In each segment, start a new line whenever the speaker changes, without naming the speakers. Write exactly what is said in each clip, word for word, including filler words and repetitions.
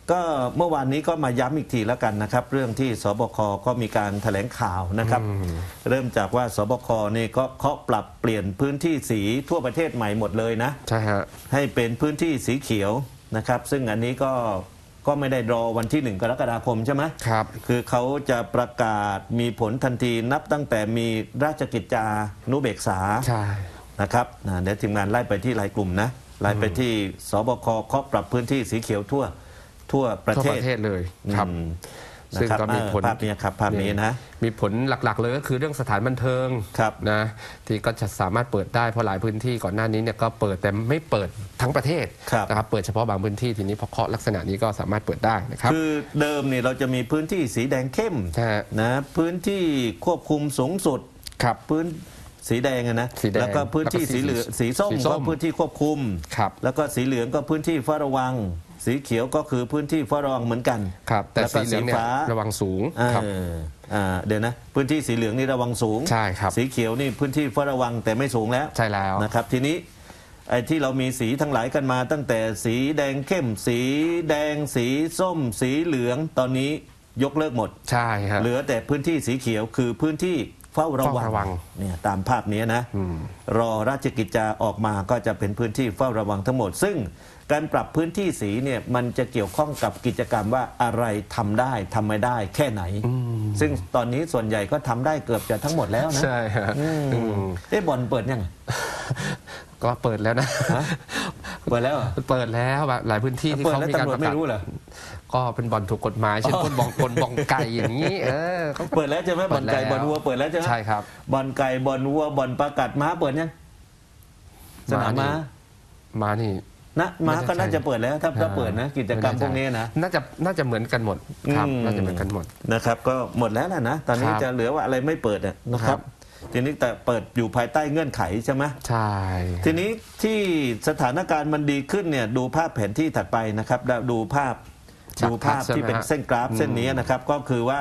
ก็เมื่อวานนี้ก็มาย้ำอีกทีแล้วกันนะครับเรื่องที่สบคก็มีการแถลงข่าวนะครับเริ่มจากว่าสบคนี่ก็เคาะปรับเปลี่ยนพื้นที่สีทั่วประเทศใหม่หมดเลยนะ
ใช่ฮะ
ให้เป็นพื้นที่สีเขียวนะครับซึ่งอันนี้ก็ก็ไม่ได้รอวันที่หนึ่งกรกฎาคมใช่ไหม
ครับ
คือเขาจะประกาศมีผลทันทีนับตั้งแต่มีราชกิจจานุเบกษา
ใช่
นะครับเดี๋ยวทีมงานไล่ไปที่รายกลุ่มนะไล่ไปที่สบคเคาะปรับพื้นที่สีเขียวทั่วทั่วประเทศ
ประเทศเลยครับ
ซึ่งก็มีผลภาพนี้ครับภาพนี้นะ
มีผลหลักๆเลยก็คือเรื่องสถานบันเทิงนะที่ก็จะสามารถเปิดได้เพราะหลายพื้นที่ก่อนหน้านี้เนี่ยก็เปิดแต่ไม่เปิดทั้งประเทศนะครับเปิดเฉพาะบางพื้นที่ทีนี้พอเคาะลักษณะนี้ก็สามารถเปิดได้นะครับ
คือเดิมเนี่ยเราจะมีพื้นที่สีแดงเข้มนะพื้นที่ควบคุมสูงสุด
ครับ
พื้นสีแดงนะแล้วก็พื้นที่สีเหลืองสีส้มก็พื้นที่ควบคุมแล้วก็สีเหลืองก็พื้นที่เฝ้าระวังสีเขียวก็คือพื้นที่เฝ้าระวังเหมือนกัน
ครับแต่สีเหลืองเนี่ยระวังสูงครับ
เดี๋ยวนะพื้นที่สีเหลืองนี่ระวังสูง
ใช่ครับ
สีเขียวนี่พื้นที่เฝ้าระวังแต่ไม่สูงแล้ว
ใช่แล้ว
นะครับทีนี้ไอ้ที่เรามีสีทั้งหลายกันมาตั้งแต่สีแดงเข้มสีแดงสีส้มสีเหลืองตอนนี้ยกเลิกหมด
ใช่ครับ
เหลือแต่พื้นที่สีเขียวคือพื้นที่เฝ้าระวังเนี่ยตามภาพนี้นะรอราชกิจจาออกมาก็จะเป็นพื้นที่เฝ้าระวังทั้งหมดซึ่งการปรับพื้นที่สีเนี่ยมันจะเกี่ยวข้องกับกิจกรรมว่าอะไรทำได้ทำไม่ได้แค่ไหนซึ่งตอนนี้ส่วนใหญ่ก็ทำได้เกือบจะทั้งหมดแล้วนะ
ใช่ฮะ
เอ๊ะบอลเปิดยัง
ก็เปิดแล้วนะ
เปิดแล้ว
เปิดแล้วหลายพื้นที่ที่เขามีการประกาศก็เป็นบอลถูกกฎหมายเช่นคนบอลคนบอลไก่อย่างนี้เออ
เปิดแล้วใช่ไหมบอลไก่บอลวัวเปิดแล้วใช่ไหม
ใช่ครับ
บอลไก่บอลวัวบอลประกาศม้าเปิดยังสนามม้า
ม้านี่
นะม้าก็น่าจะเปิดแล้วถ้าถ้าเปิดนะกิจกรรมพวกนี้นะ
น่าจะน่าจะเหมือนกันหมดครับน่าจะเหมือนกันหมด
นะครับก็หมดแล้วนะตอนนี้จะเหลือว่าอะไรไม่เปิดนะครับทีนี้แต่เปิดอยู่ภายใต้เงื่อนไขใช่ไหม
ใช่
ทีนี้ที่สถานการณ์มันดีขึ้นเนี่ยดูภาพแผนที่ถัดไปนะครับดูภาพดูภาพที่เป็นเส้นกราฟเส้นนี้นะครับก็คือว่า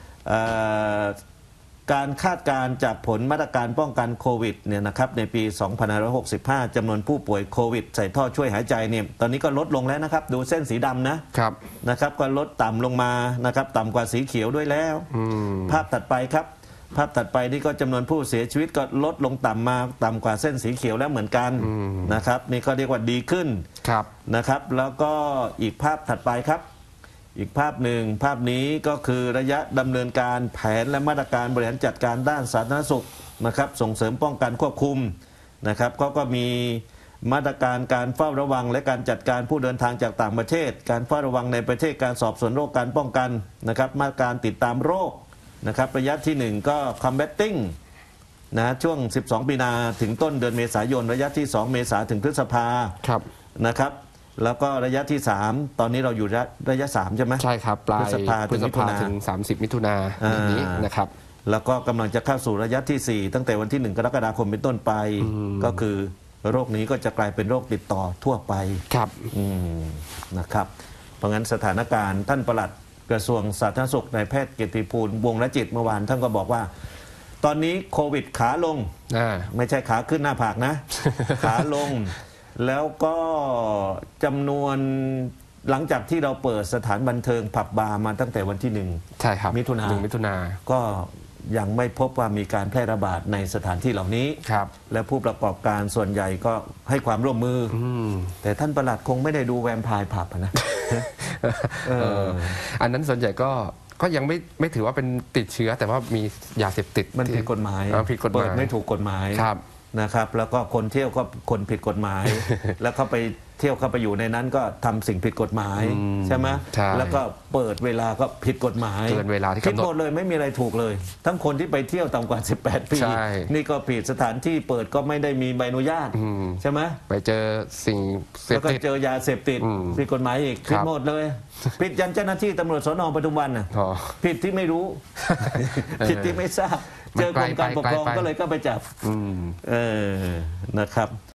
การคาดการณ์จากผลมาตรการป้องกันโควิดเนี่ยนะครับในปี สองพันห้าร้อยหกสิบห้า จำนวนผู้ป่วยโควิดใส่ท่อช่วยหายใจเนี่ยตอนนี้ก็ลดลงแล้วนะครับดูเส้นสีดำนะครับนะครับก็ลดต่ำลงมานะครับต่ำกว่าสีเขียวด้วยแล้วภาพถัดไปครับภาพถัดไปนี่ก็จำนวนผู้เสียชีวิตก็ลดลงต่ำมาต่ำกว่าเส้นสีเขียวแล้วเหมือนกันนะครับนี่ก็เรียกว่าดีขึ้นนะครับแล้วก็อีกภาพถัดไปครับอีกภาพหนึ่งภาพนี้ก็คือระยะดำเนินการแผนและมาตรการบริหารจัดการด้านสาธารณสุขนะครับส่งเสริมป้องกันควบคุมนะครับก็ก็มีมาตรการการเฝ้าระวังและการจัดการผู้เดินทางจากต่างประเทศการเฝ้าระวังในประเทศการสอบสวนโรคการป้องกันนะครับมาตรการติดตามโรคนะครับระยะที่หนึ่งก็ combating นะช่วงสิบสองมีนาถึงต้นเดือนเมษายนระยะที่สองเมษาถึงพฤษภานะครับแล้วก็ระยะที่สามตอนนี้เราอยู่ระยะสามใช่ไหม
ใช่ครับปลายพฤษภาถึงมิถุนาถึงสามสิบมิถุนายนนี้นะครับ
แล้วก็กำลังจะเข้าสู่ระยะที่สี่ตั้งแต่วันที่หนึ่งกรกฎาคมเป็นต้นไปก็คือโรคนี้ก็จะกลายเป็นโรคติดต่อทั่วไป
ครับ
นะครับเพราะงั้นสถานการณ์ท่านปลัดกระทรวงสาธารณสุขนายแพทย์เกียรติภูลวงศ์รจิตเมื่อวานท่านก็บอกว่าตอนนี้โควิดขาลงไม่ใช่ขาขึ้นหน้าผากนะขาลงแล้วก็จำนวนหลังจากที่เราเปิดสถานบันเทิงผับบาร์มาตั้งแต่วันที่หนึ่ง
ใช่ครับ
มิถุนา
หนึ่งมิถุนา
ก็ยังไม่พบว่ามีการแพร่ระบาดในสถานที่เหล่านี้
ครับ
และผู้ประกอบการส่วนใหญ่ก็ให้ความร่วมมือแต่ท่านปลัดคงไม่ได้ดูแวมไพร์ผับนะ
อันนั้นส่วนใหญ่ก็ก็ยังไม่ไม่ถือว่าเป็นติดเชื้อแต่ว่ามียาเสพติด
มันผิดกฎหมาย
ผิดกฎหมาย
เปิดไม่ถูกกฎหมายนะครับแล้วก็คนเที่ยวก็คนผิดกฎหมาย แล้วเขาไปเที่ยวเข้าไปอยู่ในนั้นก็ทำสิ่งผิดกฎหมายใช่ไหมแล้วก็เปิดเวลาก็ผิดกฎหมาย
เกินเวลาที่กำหนด
ผิดหมดเลยไม่มีอะไรถูกเลยทั้งคนที่ไปเที่ยวต่ำกว่าสิบแปดปีนี่ก็ผิดสถานที่เปิดก็ไม่ได้มีใบอนุญาตใช่ไหม
ไปเจอสิ่งเสพติด
แล้วก็เจอยาเสพติดผิดกฎหมายอีกผิดหมดเลยผิดยันเจ้าหน้าที่ตำรวจสน.ปทุมวันน่ะผิดที่ไม่รู้ผิดที่ไม่ทราบเจอกรมการปกครองก็เลยก็ไปจับเออนะครับ